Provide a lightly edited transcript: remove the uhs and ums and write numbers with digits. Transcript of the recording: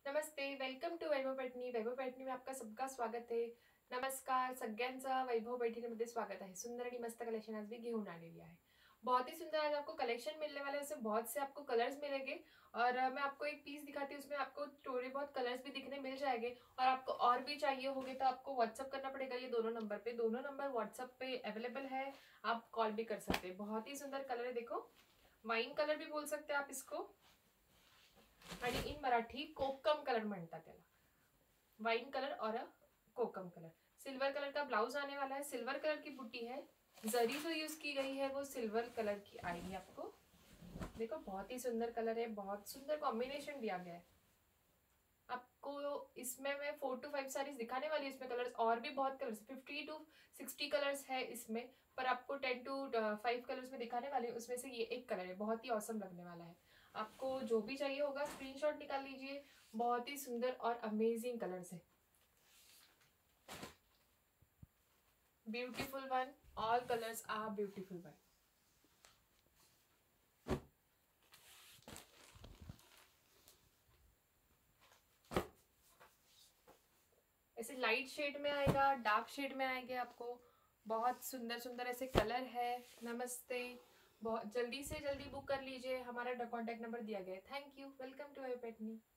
नमस्ते, welcome to Vaibhav Paithani. Vaibhav Paithani में आपका सबका स्वागत आहे. नमस्कार सगळ्यांचं वैभव पैठणीमध्ये स्वागत है. सुंदर आणि मस्त कलेक्शन आज भी घेऊन आलेली आहे. बहुत ही सुंदर आज आपको कलेक्शन मिलने वाले हैं. उसमें बहुत से आपको कलर्स मिलेंगे और मैं आपको एक पीस दिखाती हूँ. उसमें आपको थोड़े बहुत कलर्स भी दिखने मिल जाएंगे और आपको और भी चाहिए होंगे तो आपको व्हाट्सअप करना पड़ेगा. ये दोनों नंबर पे, दोनों नंबर व्हाट्सअप पे अवेलेबल है. आप कॉल भी कर सकते हैं. बहुत ही सुंदर कलर है. देखो, वाइन कलर भी बोल सकते हैं आप इसको आणि इन मराठी कोकम कलर म्हणतात त्याला. वाइन कलर और कोकम कलर. सिल्वर कलर का ब्लाउज आने वाला है. सिल्वर कलर की बुट्टी है. जरी जो यूज की गई है वो सिल्वर कलर की आएगी आपको. देखो, बहुत ही सुंदर कलर है. बहुत सुंदर कॉम्बिनेशन दिया गया है. आपको इसमें मैं 4 to 5 साड़ीज दिखाने वाली हूँ. इसमें कलर्स और भी बहुत कलर्स, 50 to 60 कलर्स है इसमें, पर आपको 10 to 5 कलर्स में दिखाने वाली हूँ. उसमें से ये एक कलर है, बहुत ही औसम लगने वाला है. आपको जो भी चाहिए होगा स्क्रीनशॉट निकाल लीजिए. बहुत ही सुंदर और अमेजिंग कलर्स है. Beautiful one. All colours are beautiful one. ऐसे लाइट शेड में आएगा, डार्क शेड में आएंगे आपको. बहुत सुंदर सुंदर ऐसे कलर है. नमस्ते. बहुत जल्दी से जल्दी बुक कर लीजिए. हमारा कॉन्टैक्ट नंबर दिया गया है. Thank you. Welcome to our पेटनी.